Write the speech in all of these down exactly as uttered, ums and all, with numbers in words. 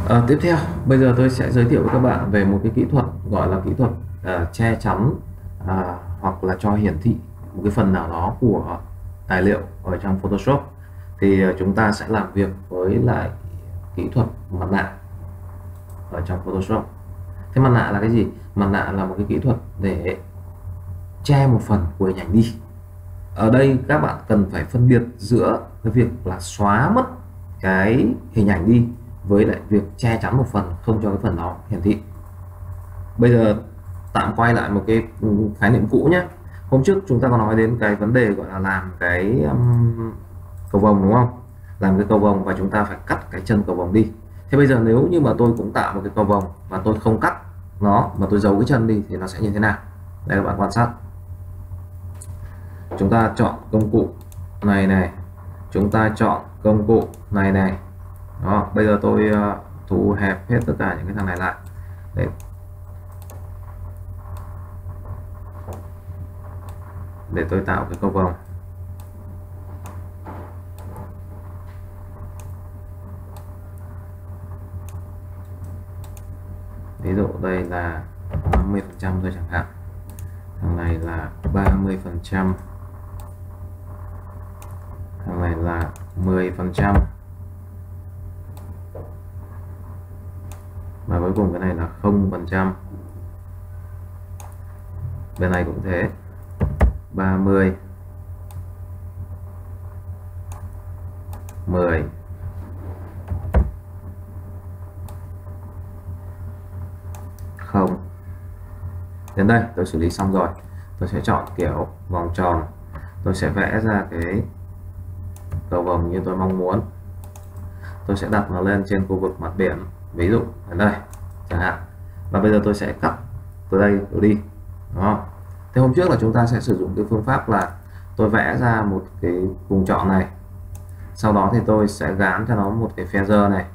Ờ, Tiếp theo, bây giờ tôi sẽ giới thiệu với các bạn về một cái kỹ thuật gọi là kỹ thuật ờ, che chắn à, hoặc là cho hiển thị một cái phần nào đó của tài liệu ở trong Photoshop. Thì ờ, chúng ta sẽ làm việc với lại kỹ thuật mặt nạ ở trong Photoshop. Thế mặt nạ là cái gì? Mặt nạ là một cái kỹ thuật để che một phần của hình ảnh đi. Ở đây các bạn cần phải phân biệt giữa cái việc là xóa mất cái hình ảnh đi với lại việc che chắn một phần không cho cái phần đó hiển thị. Bây giờ tạm quay lại một cái khái niệm cũ nhé. Hôm trước chúng ta có nói đến cái vấn đề gọi là làm cái um, cầu vồng, đúng không? Làm cái cầu vồng và chúng ta phải cắt cái chân cầu vồng đi. Thế bây giờ nếu như mà tôi cũng tạo một cái cầu vồng và tôi không cắt nó mà tôi giấu cái chân đi thì nó sẽ như thế nào? Đây là bạn quan sát. Chúng ta chọn công cụ này này, chúng ta chọn công cụ này này. Đó, bây giờ tôi uh, thu hẹp hết tất cả những cái thằng này lại để để tôi tạo cái cầu vồng. Ví dụ đây là năm mươi phần trăm thôi chẳng hạn, thằng này là ba mươi phần trăm, thằng này là mười phần trăm, và cuối cùng cái này là không phần trăm. Bên này cũng thế, ba mươi, mười, không. Đến đây tôi xử lý xong rồi. Tôi sẽ chọn kiểu vòng tròn, tôi sẽ vẽ ra cái cầu vồng như tôi mong muốn. Tôi sẽ đặt nó lên trên khu vực mặt biển, ví dụ ở đây chẳng hạn, và bây giờ tôi sẽ cắt từ đây tôi đi, đúng không? Thế hôm trước là chúng ta sẽ sử dụng cái phương pháp là tôi vẽ ra một cái vùng chọn này, sau đó thì tôi sẽ gán cho nó một cái feather này,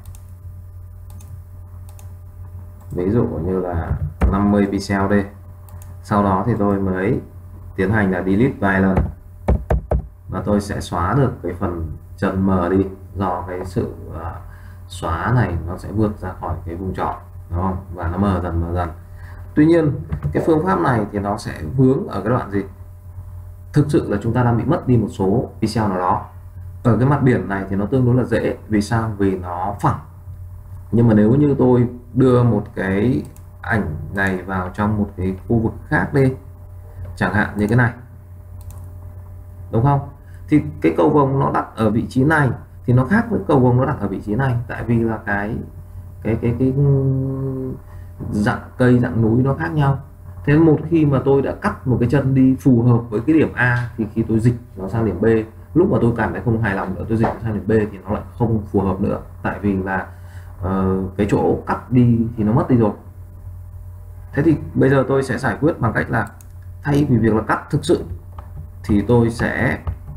ví dụ như là năm mươi pixel đi. Sau đó thì tôi mới tiến hành là delete vài lần và tôi sẽ xóa được cái phần chân mờ đi, do cái sự uh, xóa này nó sẽ vượt ra khỏi cái vùng chọn, đúng không? Và nó mờ dần mờ dần. Tuy nhiên cái phương pháp này thì nó sẽ vướng ở cái đoạn gì? Thực sự là chúng ta đang bị mất đi một số pixel nào đó. Ở cái mặt biển này thì nó tương đối là dễ, vì sao? Vì nó phẳng. Nhưng mà nếu như tôi đưa một cái ảnh này vào trong một cái khu vực khác đi, chẳng hạn như cái này, đúng không? Thì cái cầu vồng nó đặt ở vị trí này thì nó khác với cầu vồng nó đặt ở vị trí này, tại vì là cái cái cái cái dạng cây dạng núi nó khác nhau. Thế một khi mà tôi đã cắt một cái chân đi phù hợp với cái điểm A thì khi tôi dịch nó sang điểm B, lúc mà tôi cảm thấy không hài lòng nữa tôi dịch nó sang điểm B thì nó lại không phù hợp nữa, tại vì là uh, cái chỗ cắt đi thì nó mất đi rồi. Thế thì bây giờ tôi sẽ giải quyết bằng cách là thay vì việc là cắt thực sự thì tôi sẽ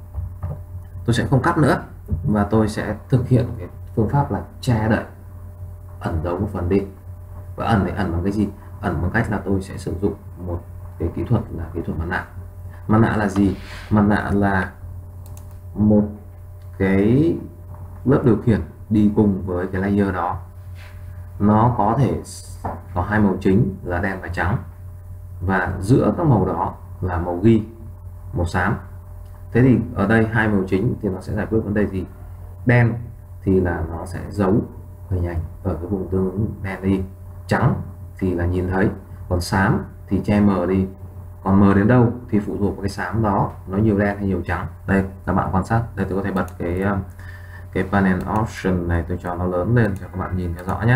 tôi sẽ không cắt nữa, và tôi sẽ thực hiện cái phương pháp là che đậy, ẩn giấu một phần đi. Và ẩn để ẩn bằng cái gì? Ẩn bằng cách là tôi sẽ sử dụng một cái kỹ thuật là kỹ thuật mặt nạ. Mặt nạ là gì? Mặt nạ là một cái lớp điều khiển đi cùng với cái layer đó. Nó có thể có hai màu chính là đen và trắng, và giữa các màu đó là màu ghi, màu xám. Thế thì ở đây hai màu chính thì nó sẽ giải quyết vấn đề gì? Đen thì là nó sẽ giấu hình ảnh ở cái vùng tương ứng đen đi, trắng thì là nhìn thấy, còn xám thì che mờ đi. Còn mờ đến đâu thì phụ thuộc vào cái xám đó, nó nhiều đen hay nhiều trắng. Đây các bạn quan sát, đây tôi có thể bật cái cái panel option này, tôi cho nó lớn lên cho các bạn nhìn cho rõ nhé.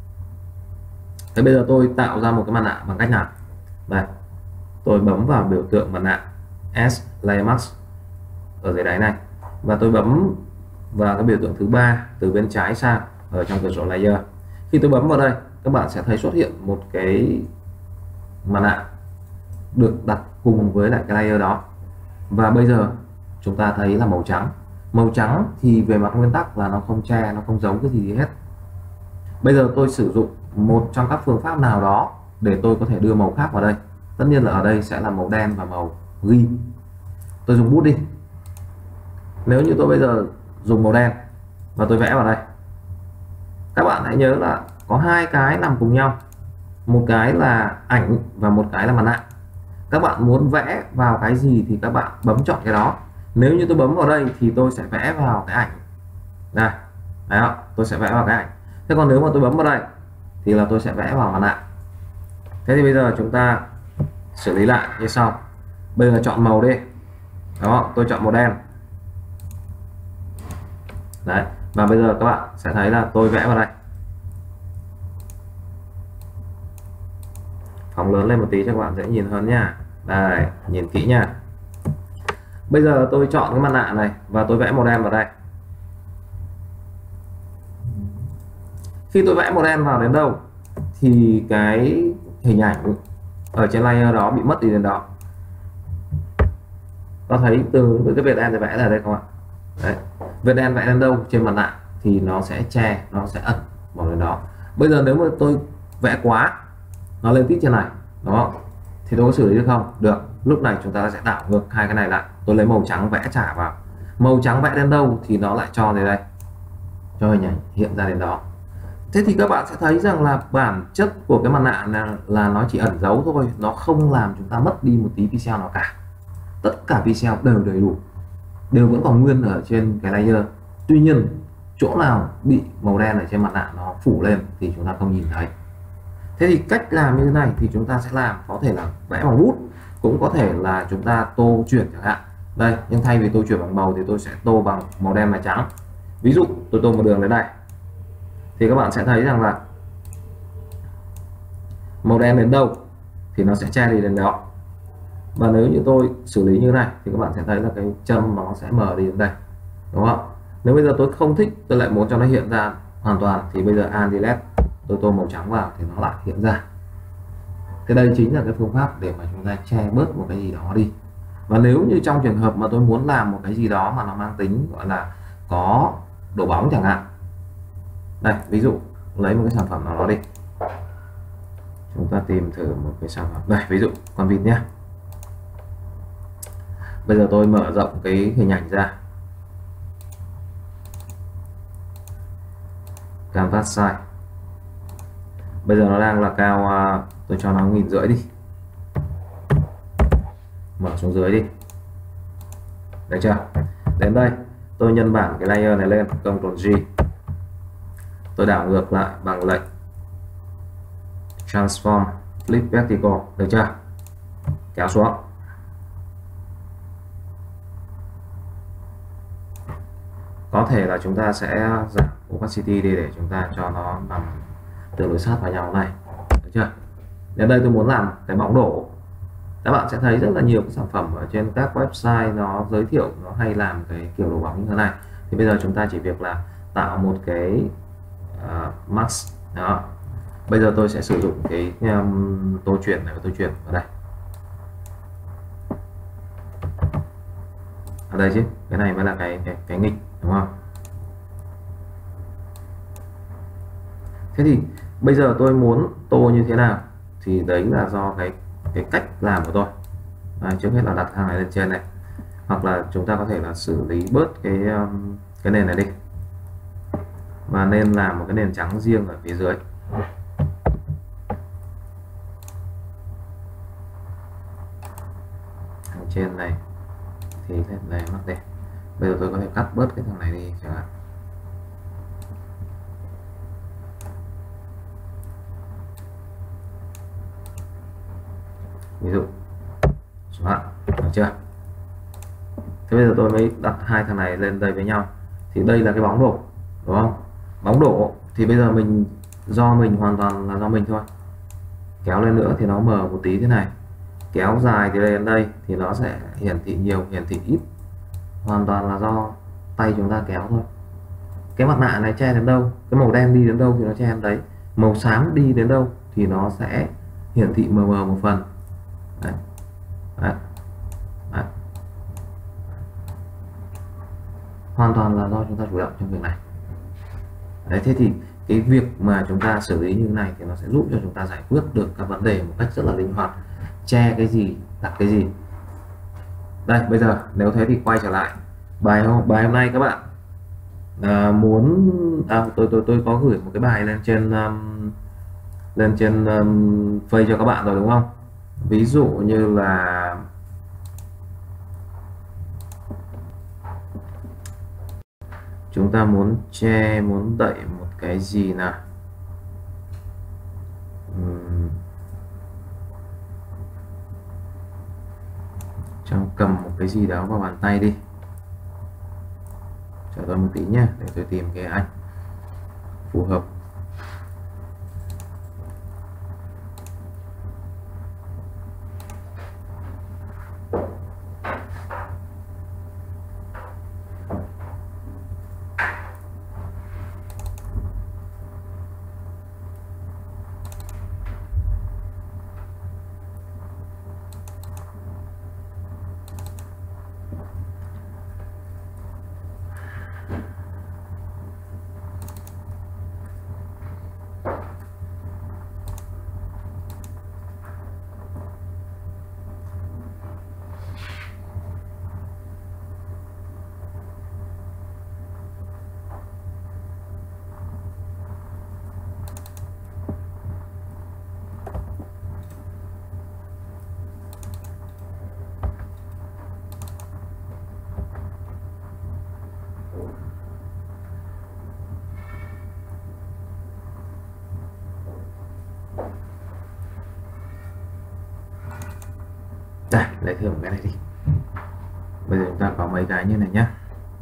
Thế bây giờ tôi tạo ra một cái mặt nạ bằng cách nào? Đây, tôi bấm vào biểu tượng mặt nạ S Layer Mask ở dưới đáy này, và tôi bấm vào cái biểu tượng thứ ba từ bên trái sang ở trong cửa sổ layer. Khi tôi bấm vào đây, các bạn sẽ thấy xuất hiện một cái mặt nạ được đặt cùng với lại cái layer đó, và bây giờ chúng ta thấy là màu trắng. Màu trắng thì về mặt nguyên tắc là nó không che, nó không giấu cái gì hết. Bây giờ tôi sử dụng một trong các phương pháp nào đó để tôi có thể đưa màu khác vào đây. Tất nhiên là ở đây sẽ là màu đen và màu ghi. Tôi dùng bút đi. Nếu như tôi bây giờ dùng màu đen và tôi vẽ vào đây, các bạn hãy nhớ là có hai cái nằm cùng nhau, một cái là ảnh và một cái là mặt nạ. Các bạn muốn vẽ vào cái gì thì các bạn bấm chọn cái đó. Nếu như tôi bấm vào đây thì tôi sẽ vẽ vào cái ảnh này, đấy không? Tôi sẽ vẽ vào cái ảnh. Thế còn nếu mà tôi bấm vào đây thì là tôi sẽ vẽ vào mặt nạ. Thế thì bây giờ chúng ta xử lý lại như sau. Bây giờ chọn màu đi, đó, tôi chọn màu đen đấy, và bây giờ các bạn sẽ thấy là tôi vẽ vào đây. Phóng lớn lên một tí cho các bạn dễ nhìn hơn nha. Đây, nhìn kỹ nha. Bây giờ tôi chọn cái mặt nạ này và tôi vẽ màu đen vào đây. Khi tôi vẽ màu đen vào đến đâu thì cái hình ảnh ở trên layer đó bị mất đi đến đó. Có thấy từ, từ cái vệt đen tôi vẽ ra đây không ạ? Đấy. Vệt đen vẽ đến đâu trên mặt nạ thì nó sẽ che, nó sẽ ẩn vào đến đó. Bây giờ nếu mà tôi vẽ quá, nó lên tít trên này, đó, thì tôi có xử lý được không? Được. Lúc này chúng ta sẽ đảo ngược hai cái này lại. Tôi lấy màu trắng vẽ trả vào. Màu trắng vẽ đến đâu thì nó lại cho đến đây, cho hình ảnh hiện ra đến đó. Thế thì các bạn sẽ thấy rằng là bản chất của cái mặt nạ là, là nó chỉ ẩn giấu thôi, nó không làm chúng ta mất đi một tí pixel nào cả. Tất cả pixel đều đầy đủ, đều vẫn còn nguyên ở trên cái layer. Tuy nhiên chỗ nào bị màu đen ở trên mặt nạ nó phủ lên thì chúng ta không nhìn thấy. Thế thì cách làm như thế này thì chúng ta sẽ làm, có thể là vẽ bằng bút, cũng có thể là chúng ta tô chuyển chẳng hạn. Đây, nhưng thay vì tô chuyển bằng màu thì tôi sẽ tô bằng màu đen và trắng. Ví dụ tôi tô một đường đến đây thì các bạn sẽ thấy rằng là màu đen đến đâu thì nó sẽ che đi đến đó. Và nếu như tôi xử lý như thế này thì các bạn sẽ thấy là cái châm nó sẽ mờ đi đến đây, đúng không? Nếu bây giờ tôi không thích, tôi lại muốn cho nó hiện ra hoàn toàn thì bây giờ Alt Delete, tôi tô màu trắng vào thì nó lại hiện ra. Thế đây chính là cái phương pháp để mà chúng ta che bớt một cái gì đó đi. Và nếu như trong trường hợp mà tôi muốn làm một cái gì đó mà nó mang tính gọi là có độ bóng chẳng hạn, đây ví dụ lấy một cái sản phẩm nào đó đi, chúng ta tìm thử một cái sản phẩm đây, ví dụ con vịt nhé. Bây giờ tôi mở rộng cái hình ảnh ra, canvas size, bây giờ nó đang là cao, tôi cho nó nghìn rưỡi đi, mở xuống dưới đi, được chưa? Đến đây tôi nhân bản cái layer này lên, Ctrl G, tôi đảo ngược lại bằng lệnh Transform Flip Vertical, được chưa? Kéo xuống. Có thể là chúng ta sẽ giảm opacity đi để chúng ta cho nó nằm tương đối sát vào nhau này, được chưa? Đến đây tôi muốn làm cái bóng đổ. Các bạn sẽ thấy rất là nhiều cái sản phẩm ở trên các website nó giới thiệu, nó hay làm cái kiểu đổ bóng như thế này. Thì bây giờ chúng ta chỉ việc là tạo một cái uh, mask đó. Bây giờ tôi sẽ sử dụng cái um, tô chuyển này và tôi chuyển vào đây, ở đây chứ, cái này mới là cái cái, cái nghịch, đúng không? Thế thì bây giờ tôi muốn tô như thế nào thì đấy là do cái cái cách làm của tôi. À, trước hết là đặt thằng này lên trên này, hoặc là chúng ta có thể là xử lý bớt cái um, cái nền này đi và nên làm một cái nền trắng riêng ở phía dưới. Thằng trên này thì thế này mất đây. Bây giờ tôi có thể cắt bớt cái thằng này đi chẳng hạn. Ví dụ đó, được chưa? Thế bây giờ tôi mới đặt hai thằng này lên đây với nhau thì đây là cái bóng đổ, đúng không? Bóng đổ thì bây giờ mình do mình hoàn toàn là do mình thôi. Kéo lên nữa thì nó mờ một tí thế này, kéo dài từ đây đến đây thì nó sẽ hiển thị nhiều, hiển thị ít, hoàn toàn là do tay chúng ta kéo thôi. Cái mặt nạ này che đến đâu, cái màu đen đi đến đâu thì nó che đến đấy, màu xám đi đến đâu thì nó sẽ hiển thị mờ mờ một phần. Đấy. Đấy. Đấy. Hoàn toàn là do chúng ta chủ động trong việc này. Đấy, thế thì cái việc mà chúng ta xử lý như thế này thì nó sẽ giúp cho chúng ta giải quyết được các vấn đề một cách rất là linh hoạt, che cái gì đặt cái gì. Đây bây giờ nếu thế thì quay trở lại bài hôm bài hôm nay các bạn, à, muốn à, tôi tôi tôi có gửi một cái bài lên trên um, lên trên um, Face cho các bạn rồi đúng không? Ví dụ như là chúng ta muốn che, muốn đậy một cái gì nào. Uhm. Trong cầm một cái gì đó vào bàn tay đi. Chờ tôi một tí nhé, để tôi tìm cái ảnh phù hợp. Đây, lấy thử một cái này đi. Bây giờ chúng ta có mấy cái như này nhé.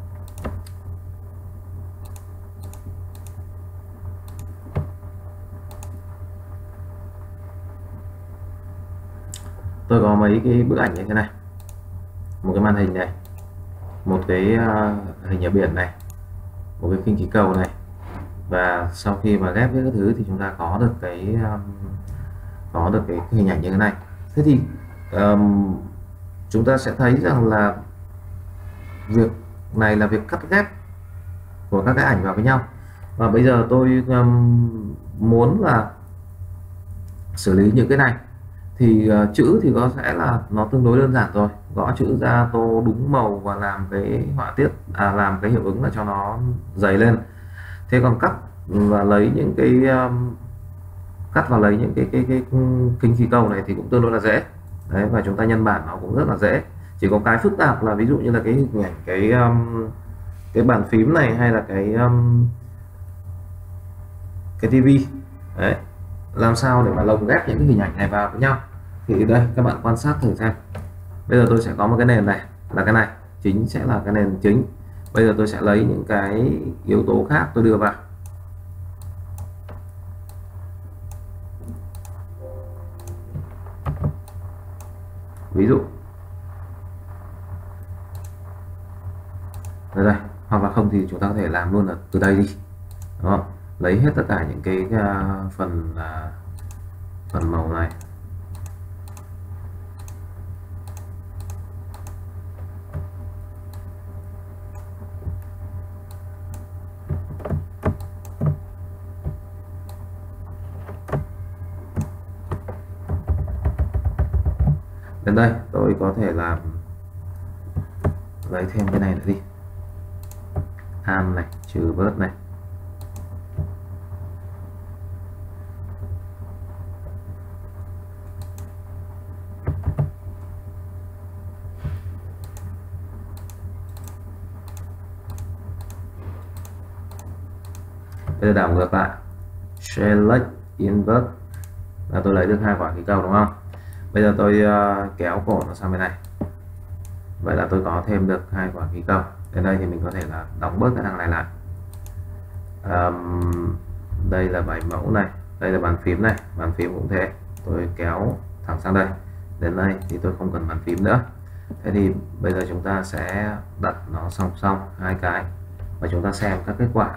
Tôi có mấy cái bức ảnh như thế này, một cái màn hình này, một cái uh, hình ở biển này, một cái khinh khí cầu này, và sau khi mà ghép với các thứ thì chúng ta có được cái um, có được cái hình ảnh như thế này. Thế thì um, chúng ta sẽ thấy rằng là việc này là việc cắt ghép của các cái ảnh vào với nhau, và bây giờ tôi um, muốn là xử lý những cái này thì uh, chữ thì có sẽ là nó tương đối đơn giản rồi, gõ chữ ra, tô đúng màu và làm cái họa tiết à, làm cái hiệu ứng là cho nó dày lên. Thế còn cắt và lấy những cái um, cắt và lấy những cái cái cái khinh khí cầu này thì cũng tương đối là dễ đấy, và chúng ta nhân bản nó cũng rất là dễ. Chỉ có cái phức tạp là ví dụ như là cái hình ảnh cái um, cái bàn phím này, hay là cái um, cái tivi đấy, làm sao để mà lồng ghép những cái hình ảnh này vào với nhau. Thì đây các bạn quan sát thử xem. Bây giờ tôi sẽ có một cái nền này, là cái này chính sẽ là cái nền chính. Bây giờ tôi sẽ lấy những cái yếu tố khác tôi đưa vào. Ví dụ đây, đây, hoặc là không thì chúng ta có thể làm luôn là từ đây đi, đúng không? Lấy hết tất cả những cái uh, phần uh, phần màu này, đến đây tôi có thể làm lấy thêm cái này nữa đi, am này, trừ bớt này, bây giờ đảo ngược lại, select invert là tôi lấy được hai quả khí cầu đúng không? Bây giờ tôi uh, kéo cổ nó sang bên này, vậy là tôi có thêm được hai quả khí cầu. Đến đây thì mình có thể là đóng bớt cái thằng này lại. Um, đây là bảy mẫu này, đây là bàn phím này, bàn phím cũng thế, tôi kéo thẳng sang đây. Đến đây thì tôi không cần bàn phím nữa. Thế thì bây giờ chúng ta sẽ đặt nó song song hai cái và chúng ta xem các kết quả.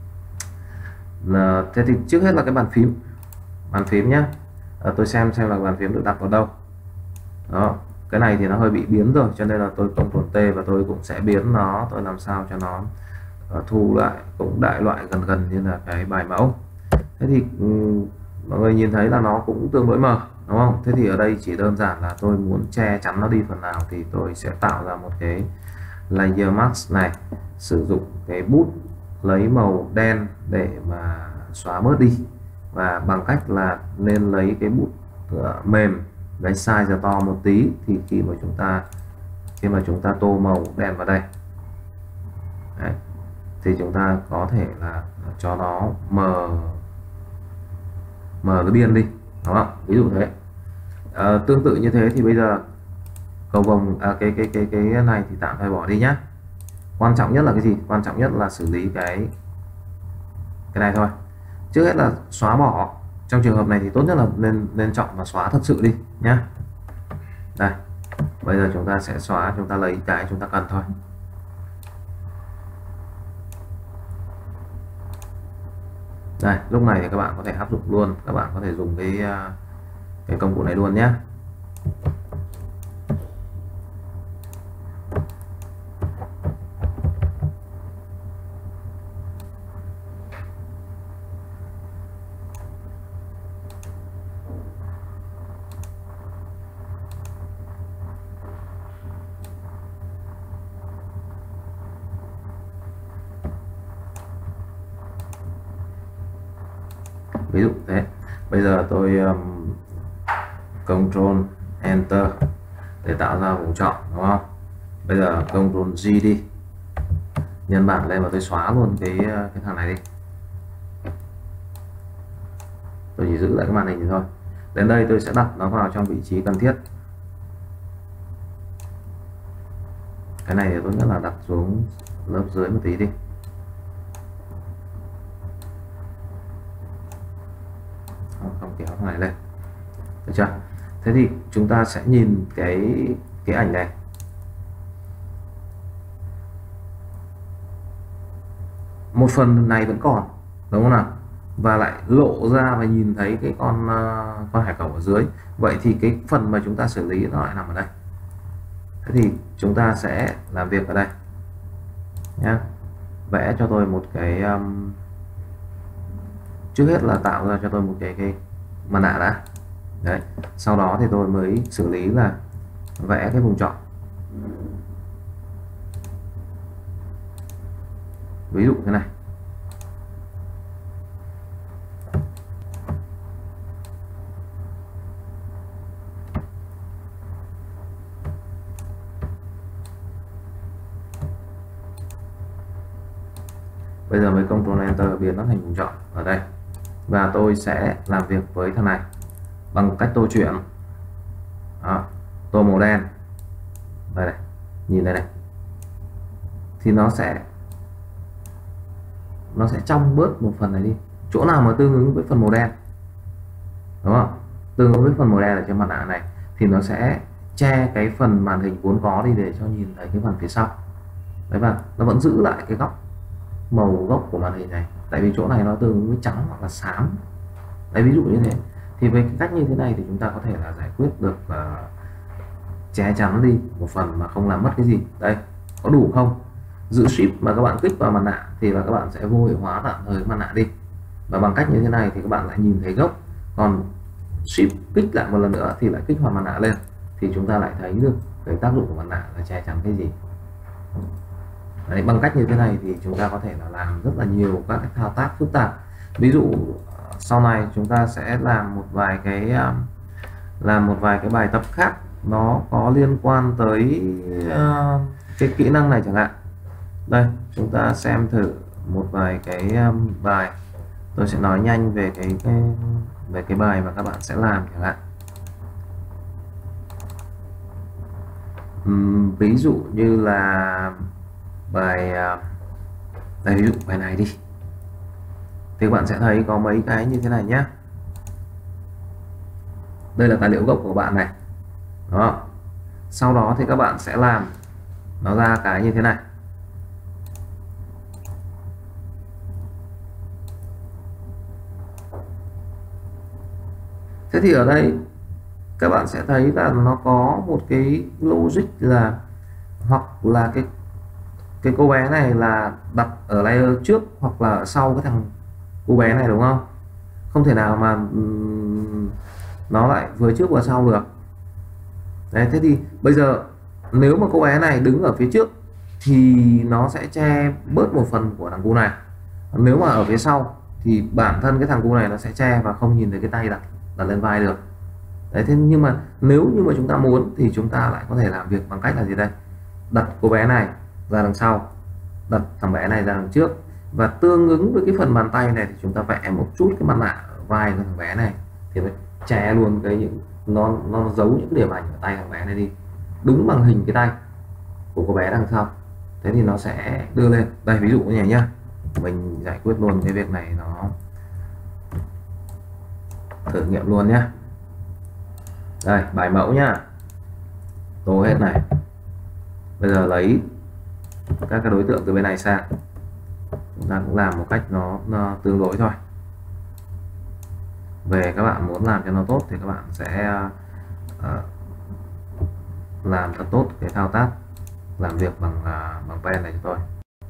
Là, thế thì trước hết là cái bàn phím, bàn phím nhé. À, tôi xem xem là bàn phím được đặt vào đâu. Đó, cái này thì nó hơi bị biến rồi, cho nên là tôi Ctrl T và tôi cũng sẽ biến nó, tôi làm sao cho nó uh, thu lại cũng đại loại gần gần như là cái bài mẫu. Thế thì um, mọi người nhìn thấy là nó cũng tương đối mờ, đúng không? Thế thì ở đây chỉ đơn giản là tôi muốn che chắn nó đi phần nào thì tôi sẽ tạo ra một cái layer mask này, sử dụng cái bút lấy màu đen để mà xóa bớt đi, và bằng cách là nên lấy cái bút mềm cái size to một tí, thì khi mà chúng ta khi mà chúng ta tô màu đen vào đây đấy, thì chúng ta có thể là cho nó mờ mờ cái biên đi, đúng không? Ví dụ thế. À, tương tự như thế thì bây giờ cầu vồng à, cái cái cái cái này thì tạm thời bỏ đi nhá. Quan trọng nhất là cái gì? Quan trọng nhất là xử lý cái cái này thôi. Trước hết là xóa bỏ. Trong trường hợp này thì tốt nhất là nên nên chọn là xóa thật sự đi nhá. Đây, bây giờ chúng ta sẽ xóa, chúng ta lấy cái chúng ta cần thôi. Đây, lúc này thì các bạn có thể áp dụng luôn, các bạn có thể dùng cái cái công cụ này luôn nhé. Ví dụ thế. Bây giờ tôi um, Control Enter để tạo ra vùng chọn, đúng không? Bây giờ Control G đi, nhân bản lên và tôi xóa luôn cái cái thằng này đi. Tôi chỉ giữ lại cái màn hình thôi. Đến đây tôi sẽ đặt nó vào trong vị trí cần thiết. Cái này thì tốt nhất là đặt xuống lớp dưới một tí đi. Không kéo thằng này lên, được chưa? Thế thì chúng ta sẽ nhìn cái cái ảnh này. Một phần này vẫn còn, đúng không nào? Và lại lộ ra và nhìn thấy cái con uh, con hải cẩu ở dưới. Vậy thì cái phần mà chúng ta xử lý nó lại nằm ở đây. Thế thì chúng ta sẽ làm việc ở đây nhé. Vẽ cho tôi một cái um, trước hết là tạo ra cho tôi một cái cái mặt nạ đã. Đấy, sau đó thì tôi mới xử lý là vẽ cái vùng chọn. Ví dụ thế này. Bây giờ mới Control Enter biến nó thành vùng chọn ở đây. Và tôi sẽ làm việc với thằng này bằng cách tô chuyển. Đó, tô màu đen. Đây này, nhìn đây này. Thì nó sẽ nó sẽ trong bớt một phần này đi. Chỗ nào mà tương ứng với phần màu đen, đúng không? Tương ứng với phần màu đen ở trên mặt nạ này thì nó sẽ che cái phần màn hình vốn có đi để cho nhìn thấy cái phần phía sau. Đấy, và nó vẫn giữ lại cái góc màu gốc của màn hình này, tại vì chỗ này nó tương ứng với trắng hoặc là xám. Đấy, ví dụ như thế. Thì với cái cách như thế này thì chúng ta có thể là giải quyết được uh, che chắn đi một phần mà không làm mất cái gì. Đây, có đủ không? Giữ Shift mà các bạn kích vào mặt nạ thì là các bạn sẽ vô hiệu hóa tạm thời mặt nạ đi, và bằng cách như thế này thì các bạn lại nhìn thấy gốc. Còn Shift kích lại một lần nữa thì lại kích hoạt mặt nạ lên, thì chúng ta lại thấy được cái tác dụng của mặt nạ là che chắn cái gì. Đấy, bằng cách như thế này thì chúng ta có thể là làm rất là nhiều các cái thao tác phức tạp. Ví dụ sau này chúng ta sẽ làm một vài cái làm một vài cái bài tập khác nó có liên quan tới uh, cái kỹ năng này chẳng hạn. Đây, chúng ta xem thử một vài cái um, bài. Tôi sẽ nói nhanh về cái, cái về cái bài mà các bạn sẽ làm chẳng hạn. Uhm, ví dụ như là bài uh, đây, ví dụ bài này đi, thì các bạn sẽ thấy có mấy cái như thế này nhé. Đây là tài liệu gốc của bạn này. Đó. Sau đó thì các bạn sẽ làm nó ra cái như thế này. Thế thì ở đây các bạn sẽ thấy là nó có một cái logic là hoặc là cái cái cô bé này là đặt ở layer trước hoặc là ở sau cái thằng cô bé này, đúng không? Không thể nào mà um, nó lại vừa trước vừa sau được. Đấy, thế thì bây giờ nếu mà cô bé này đứng ở phía trước thì nó sẽ che bớt một phần của thằng cu này. Nếu mà ở phía sau thì bản thân cái thằng cu này nó sẽ che và không nhìn thấy cái tay đặt đặt lên vai được. Đấy, thế nhưng mà nếu như mà chúng ta muốn thì chúng ta lại có thể làm việc bằng cách là gì đây? Đặt cô bé này ra đằng sau, đặt thằng bé này ra đằng trước, và tương ứng với cái phần bàn tay này thì chúng ta vẽ một chút cái mặt nạ ở vai của thằng bé này, thì nó che luôn cái những nó nó giấu những cái điểm ảnh ở tay thằng bé này đi, đúng bằng hình cái tay của cô bé đằng sau. Thế thì nó sẽ đưa lên đây, ví dụ như này nhá, mình giải quyết luôn cái việc này, nó thử nghiệm luôn nhá. Đây, bài mẫu nhá, tô hết này. Bây giờ lấy các cái đối tượng từ bên này sang, chúng ta cũng làm một cách nó, nó tương đối thôi. Về các bạn muốn làm cho nó tốt thì các bạn sẽ uh, làm thật tốt cái thao tác làm việc bằng uh, bằng pen này cho tôi.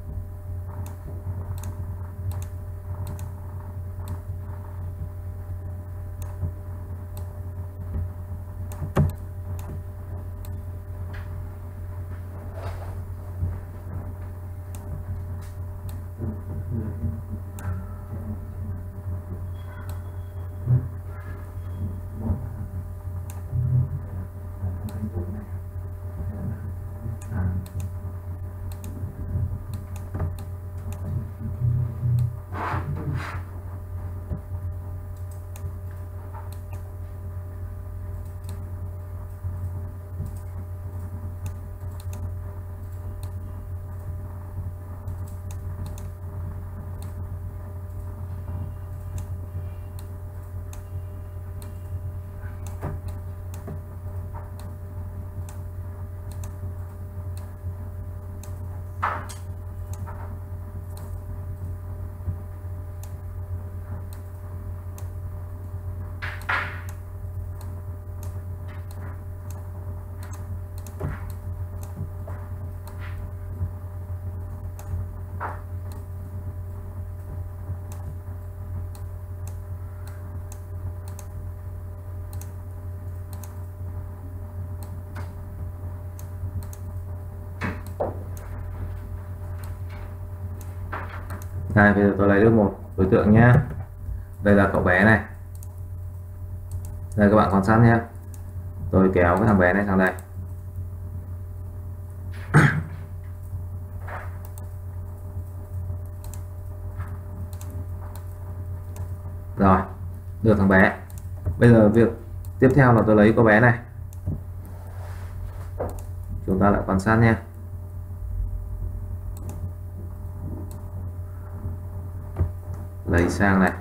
Đây, bây giờ tôi lấy được một đối tượng nhé. Đây là cậu bé này. Đây các bạn quan sát nhé. Tôi kéo cái thằng bé này sang đây. Rồi, được thằng bé. Bây giờ việc tiếp theo là tôi lấy cô bé này. Chúng ta lại quan sát nhé. Lấy sang này.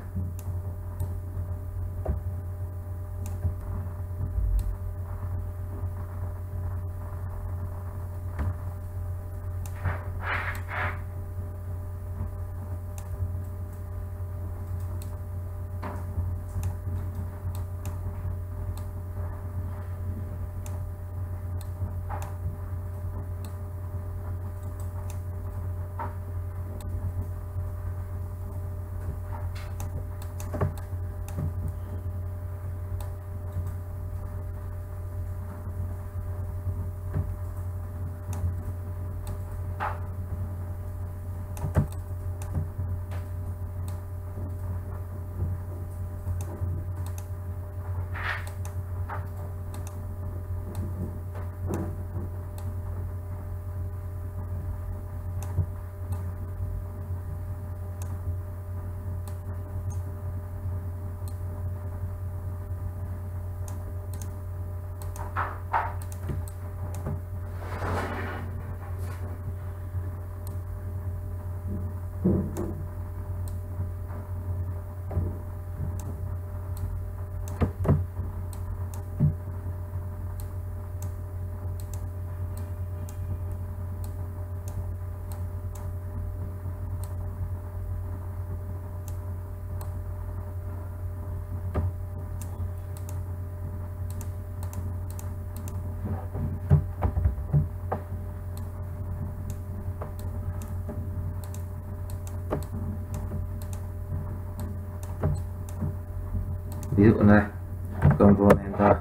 Ví dụ này, Ctrl Enter,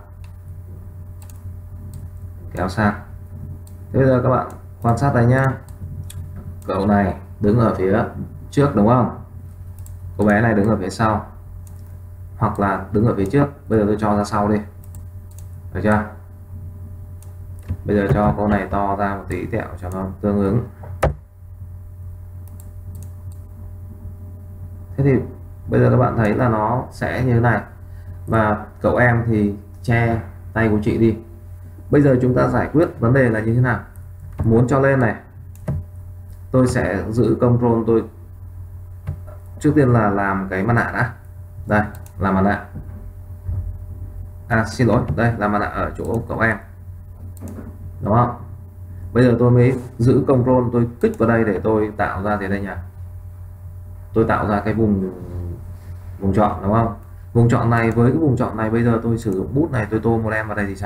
kéo sang. Thế bây giờ các bạn quan sát đây nhá, cậu này đứng ở phía trước đúng không, cô bé này đứng ở phía sau hoặc là đứng ở phía trước. Bây giờ tôi cho ra sau đi, được chưa? Bây giờ cho cô này to ra một tí tẹo cho nó tương ứng. Thế thì bây giờ các bạn thấy là nó sẽ như thế này, và cậu em thì che tay của chị đi. Bây giờ chúng ta giải quyết vấn đề là như thế nào? Muốn cho lên này, tôi sẽ giữ control, tôi trước tiên là làm cái mặt nạ đã. Đây, làm mặt nạ. À xin lỗi, đây là mặt nạ ở chỗ cậu em, đúng không? Bây giờ tôi mới giữ control, tôi kích vào đây để tôi tạo ra thế đây nhỉ? Tôi tạo ra cái vùng vùng chọn, đúng không? Vùng chọn này với cái vùng chọn này, bây giờ tôi sử dụng bút này, tôi tô một em vào đây thì sao?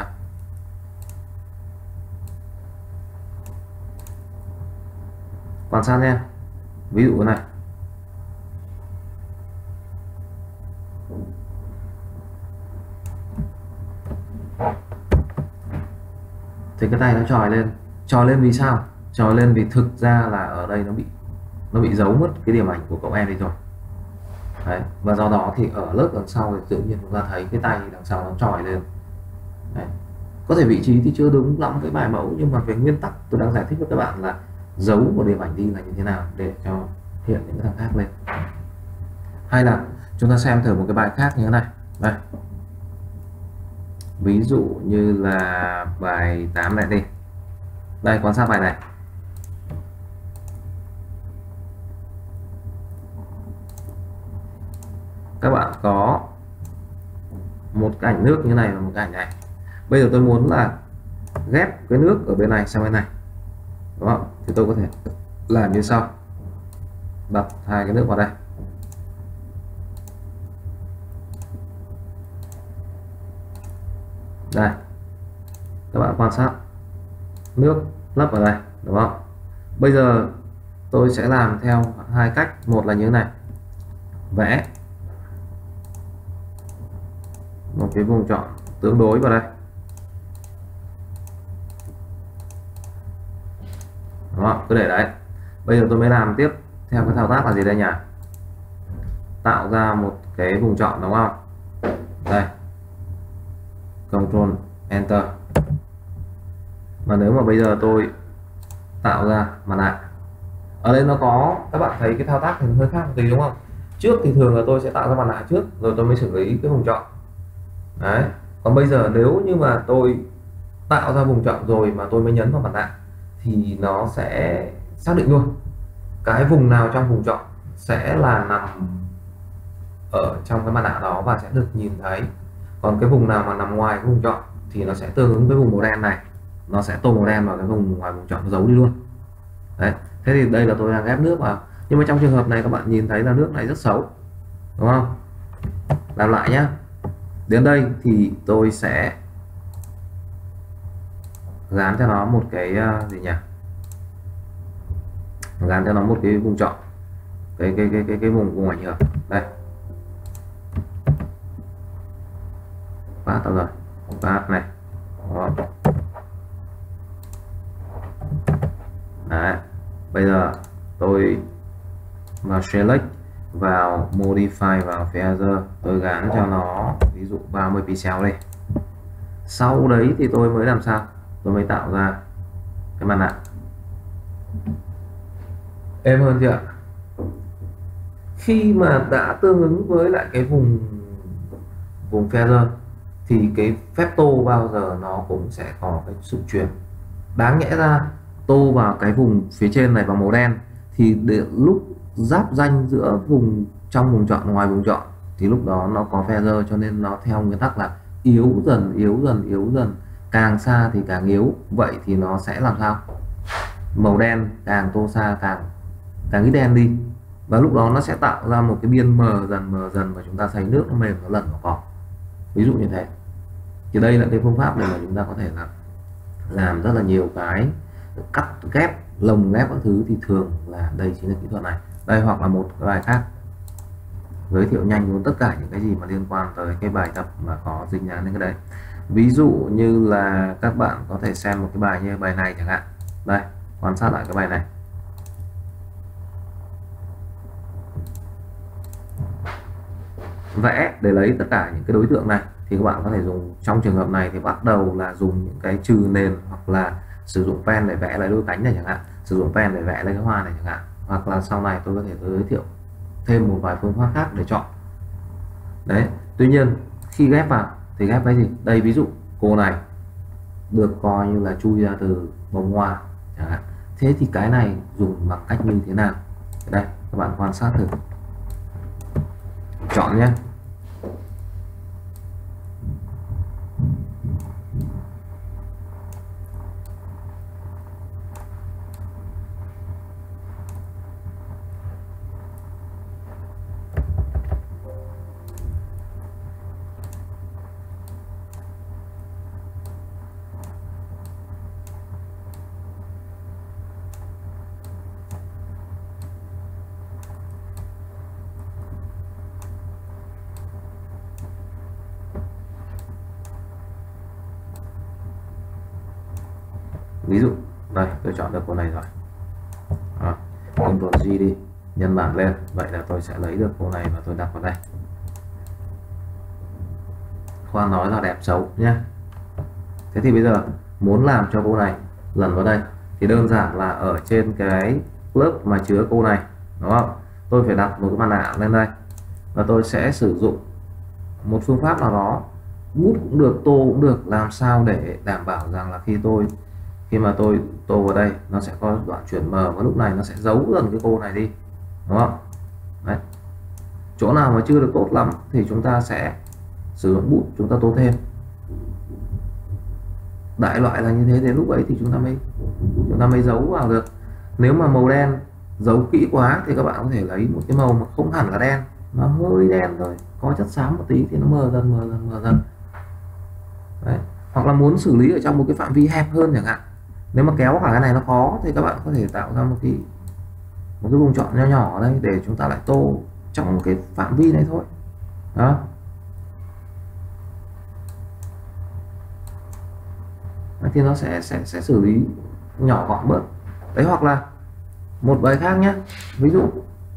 Quan sát nha. Ví dụ này, thì cái tay nó trồi lên. Trồi lên vì sao? Trồi lên vì thực ra là ở đây nó bị nó bị giấu mất cái điểm ảnh của cậu em đi rồi. Đấy. Và do đó thì ở lớp đằng sau thì tự nhiên chúng ta thấy cái tay đằng sau nó trồi lên. Đấy. Có thể vị trí thì chưa đúng lắm với bài mẫu, nhưng mà về nguyên tắc tôi đang giải thích với các bạn là giấu một điểm ảnh đi là như thế nào để cho hiện những thằng khác lên. Hay là chúng ta xem thử một cái bài khác như thế này. Đây, ví dụ như là bài tám này đi. Đây, quan sát bài này. Các bạn có một cái ảnh nước như này và một cái ảnh này. Bây giờ tôi muốn là ghép cái nước ở bên này sang bên này, đúng không? Thì tôi có thể làm như sau. Đặt hai cái nước vào đây. Đây, các bạn quan sát, nước lấp vào đây, đúng không? Bây giờ tôi sẽ làm theo hai cách. Một là như thế này, vẽ một cái vùng chọn tương đối vào đây, đúng không? Cứ để đấy. Bây giờ tôi mới làm tiếp theo cái thao tác là gì đây nhỉ? Tạo ra một cái vùng chọn, đúng không? Đây, Control Enter. Và nếu mà bây giờ tôi tạo ra mặt nạ, ở đây nó có, các bạn thấy cái thao tác thì hơi khác một tí, đúng không? Trước thì thường là tôi sẽ tạo ra mặt nạ trước rồi tôi mới xử lý cái vùng chọn. Đấy. Còn bây giờ nếu như mà tôi tạo ra vùng chọn rồi mà tôi mới nhấn vào mặt nạ thì nó sẽ xác định luôn cái vùng nào trong vùng chọn sẽ là nằm ở trong cái mặt nạ đó và sẽ được nhìn thấy. Còn cái vùng nào mà nằm ngoài cái vùng chọn thì nó sẽ tương ứng với vùng màu đen này, nó sẽ tô màu đen vào cái vùng ngoài vùng chọn, nó giấu đi luôn. Đấy. Thế thì đây là tôi đang ghép nước vào, nhưng mà trong trường hợp này các bạn nhìn thấy là nước này rất xấu, đúng không? Làm lại nhé. Đến đây thì tôi sẽ dán cho nó một cái uh, gì nhỉ? Dán cho nó một cái vùng chọn, cái cái cái cái cái vùng vùng ảnh hưởng đây. Phát rồi, phát này. Đó. Đấy. Bây giờ tôi vào select, vào modify, vào feather, tôi gắn cho nó ví dụ ba mươi pixel đây. Sau đấy thì tôi mới làm sao? Tôi mới tạo ra cái mặt nạ. Êm hơn chưa? Khi mà đã tương ứng với lại cái vùng vùng feather thì cái phép tô bao giờ nó cũng sẽ có cái sự chuyển. Đáng nhẽ ra tô vào cái vùng phía trên này bằng màu đen thì để lúc giáp ranh giữa vùng trong vùng chọn ngoài vùng chọn thì lúc đó nó có feather, cho nên nó theo nguyên tắc là yếu dần yếu dần yếu dần, càng xa thì càng yếu. Vậy thì nó sẽ làm sao? Màu đen càng tô xa càng càng ít đen đi, và lúc đó nó sẽ tạo ra một cái biên mờ dần mờ dần và chúng ta thấy nước nó mềm, nó lẩn vào cỏ, ví dụ như thế. Thì đây là cái phương pháp để mà chúng ta có thể là làm rất là nhiều cái cắt ghép lồng ghép các thứ, thì thường là đây chính là kỹ thuật này. Đây, hoặc là một cái bài khác giới thiệu nhanh luôn tất cả những cái gì mà liên quan tới cái bài tập mà có dính dáng đến cái đấy. Ví dụ như là các bạn có thể xem một cái bài như bài này chẳng hạn. Đây, quan sát lại cái bài này. vẽ để lấy tất cả những cái đối tượng này thì các bạn có thể dùng, trong trường hợp này thì bắt đầu là dùng những cái trừ nền hoặc là sử dụng pen để vẽ lấy đôi cánh này chẳng hạn, sử dụng pen để vẽ lấy cái hoa này chẳng hạn, hoặc là sau này tôi có thể giới thiệu thêm một vài phương pháp khác để chọn. Đấy, tuy nhiên khi ghép vào thì ghép cái gì? Đây ví dụ cô này được coi như là chui ra từ bông hoa chẳng hạn. Thế thì cái này dùng bằng cách như thế nào? Đây các bạn quan sát thử, chọn nhé. Ví dụ đây tôi chọn được cô này rồi, Ctrl G đi, nhân bản lên. Vậy là tôi sẽ lấy được cô này và tôi đặt vào đây. Khoan nói là đẹp xấu nhé. Thế thì bây giờ muốn làm cho cô này lần vào đây thì đơn giản là ở trên cái lớp mà chứa cô này, đúng không? Tôi phải đặt một cái mặt nạ lên đây và tôi sẽ sử dụng một phương pháp nào đó, bút cũng được, tô cũng được, làm sao để đảm bảo rằng là khi tôi khi mà tôi tô vào đây nó sẽ có đoạn chuyển mờ và lúc này nó sẽ giấu dần cái cô này đi, đúng không? Đấy. Chỗ nào mà chưa được tốt lắm thì chúng ta sẽ sử dụng bút chúng ta tô thêm. Đại loại là như thế, đến lúc ấy thì chúng ta mới chúng ta mới giấu vào được. Nếu mà màu đen giấu kỹ quá thì các bạn có thể lấy một cái màu mà không hẳn là đen, nó hơi đen thôi, có chất xám một tí thì nó mờ dần mờ dần mờ dần. Đấy. Hoặc là muốn xử lý ở trong một cái phạm vi hẹp hơn chẳng hạn, nếu mà kéo cả cái này nó khó thì các bạn có thể tạo ra một cái một cái vùng chọn nho nhỏ ở đây để chúng ta lại tô trong một cái phạm vi này thôi. Đó. Thì nó sẽ sẽ sẽ xử lý nhỏ gọn bớt. Đấy, hoặc là một bài khác nhé, ví dụ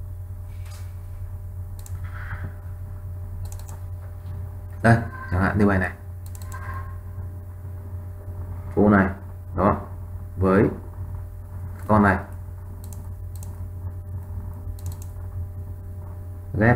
đây chẳng hạn như bài này, cô này đó với con này ghép.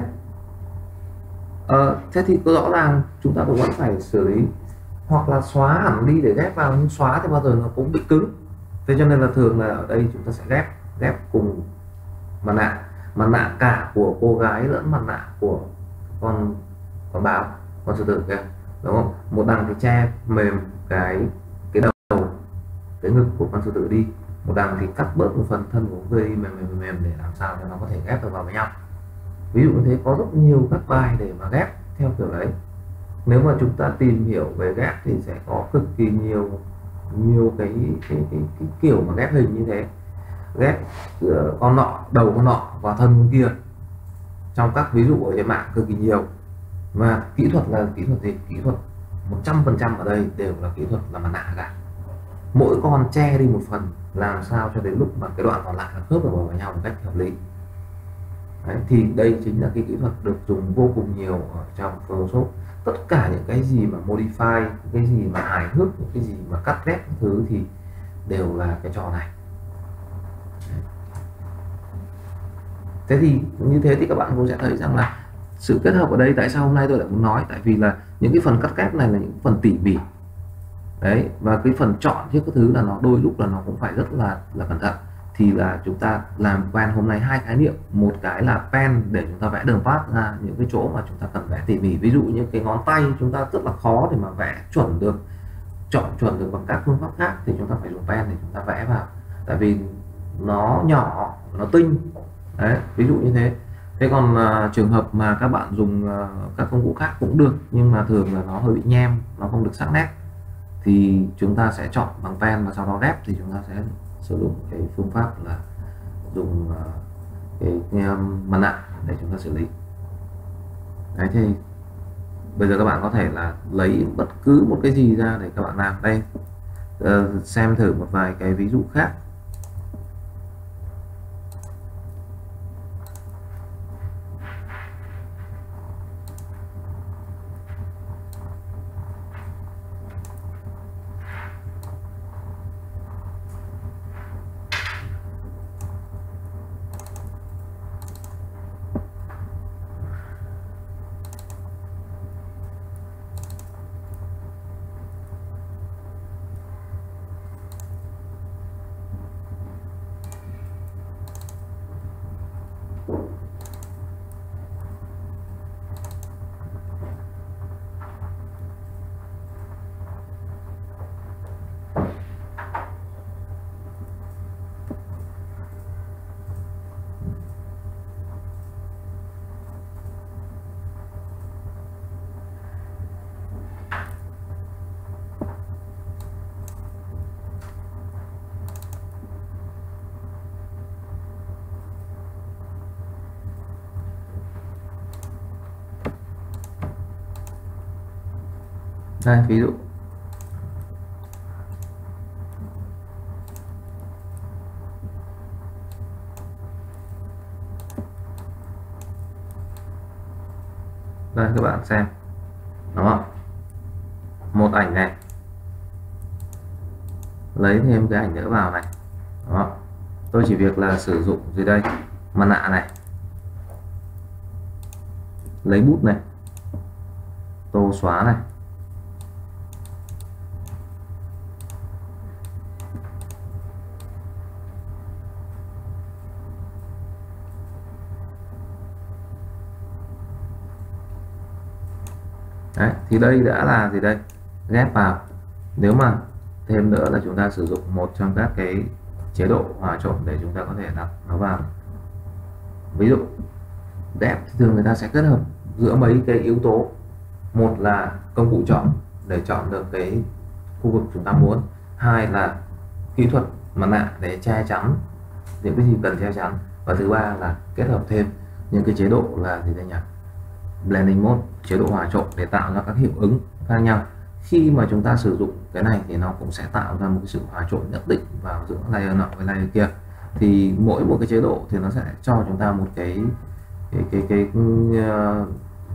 Ờ, thế thì có rõ ràng chúng ta cũng vẫn phải xử lý hoặc là xóa hẳn đi để ghép vào, nhưng xóa thì bao giờ nó cũng bị cứng. Thế cho nên là thường là ở đây chúng ta sẽ ghép ghép cùng mặt nạ, mặt nạ cả của cô gái lẫn mặt nạ của con con báo, con sư tử kia, đúng không? Một đằng thì che mềm cái cái đầu, cái ngực của con sư tử đi, một đằng thì cắt bớt một phần thân của người mềm mềm mềm để làm sao cho nó có thể ghép được vào với nhau. Ví dụ như thế, có rất nhiều các bài để mà ghép theo kiểu đấy. Nếu mà chúng ta tìm hiểu về ghép thì sẽ có cực kỳ nhiều nhiều cái cái, cái, cái kiểu mà ghép hình như thế, ghép uh, con nọ, đầu con nọ và thân con kia, trong các ví dụ ở trên mạng cực kỳ nhiều. Và kỹ thuật là kỹ thuật gì? Kỹ thuật một trăm phần trăm ở đây đều là kỹ thuật là mặt nạ cả. Mỗi con che đi một phần, làm sao cho đến lúc mà cái đoạn còn lại nó khớp vào với nhau một cách hợp lý. Đấy, thì đây chính là cái kỹ thuật được dùng vô cùng nhiều ở trong Photoshop. Tất cả những cái gì mà modify, cái gì mà hài hước, những cái gì mà cắt ghép các thứ thì đều là cái trò này. Thế thì như thế thì các bạn cũng sẽ thấy rằng là sự kết hợp ở đây, tại sao hôm nay tôi lại muốn nói, tại vì là những cái phần cắt ghép này là những phần tỉ mỉ đấy, và cái phần chọn chứ các thứ là nó đôi lúc là nó cũng phải rất là là cẩn thận. Thì là chúng ta làm quen hôm nay hai khái niệm, một cái là pen để chúng ta vẽ đường path ra những cái chỗ mà chúng ta cần vẽ tỉ mỉ, ví dụ như cái ngón tay chúng ta rất là khó để mà vẽ chuẩn được, chọn chuẩn được bằng các phương pháp khác thì chúng ta phải dùng pen để chúng ta vẽ vào, tại vì nó nhỏ, nó tinh đấy, ví dụ như thế. Thế còn uh, trường hợp mà các bạn dùng uh, các công cụ khác cũng được, nhưng mà thường là nó hơi bị nhem, nó không được sắc nét, thì chúng ta sẽ chọn bằng pen và sau đó ghép thì chúng ta sẽ sử dụng cái phương pháp là dùng uh, cái, cái um, mặt nạ để chúng ta xử lý. Đấy, thì bây giờ các bạn có thể là lấy bất cứ một cái gì ra để các bạn làm. Đây, uh, xem thử một vài cái ví dụ khác. Đây ví dụ đây các bạn xem, đúng không? Một ảnh này, lấy thêm cái ảnh nữa vào này, đó. Tôi chỉ việc là sử dụng gì đây, mặt nạ này, lấy bút này, tô xóa này, đấy, thì đây đã là gì đây, ghép vào. Nếu mà thêm nữa là chúng ta sử dụng một trong các cái chế độ hòa trộn để chúng ta có thể đặt nó vào. Ví dụ ghép thì thường người ta sẽ kết hợp giữa mấy cái yếu tố, một là công cụ chọn để chọn được cái khu vực chúng ta muốn, hai là kỹ thuật mặt nạ để che chắn những cái gì cần che chắn, và thứ ba là kết hợp thêm những cái chế độ là gì đây nhỉ, blending mode, chế độ hòa trộn để tạo ra các hiệu ứng khác nhau. Khi mà chúng ta sử dụng cái này thì nó cũng sẽ tạo ra một cái sự hòa trộn nhất định vào giữa layer nọ với layer kia. Thì mỗi một cái chế độ thì nó sẽ cho chúng ta một cái cái cái cái cái,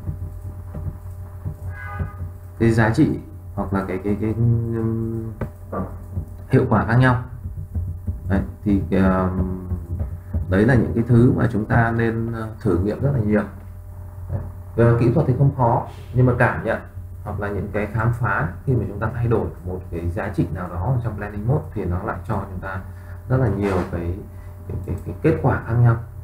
cái giá trị hoặc là cái cái cái, cái hiệu quả khác nhau. Đấy, thì đấy là những cái thứ mà chúng ta nên thử nghiệm rất là nhiều. Về kỹ thuật thì không khó, nhưng mà cảm nhận hoặc là những cái khám phá khi mà chúng ta thay đổi một cái giá trị nào đó trong blending mode thì nó lại cho chúng ta rất là nhiều cái cái, cái, cái kết quả khác nhau.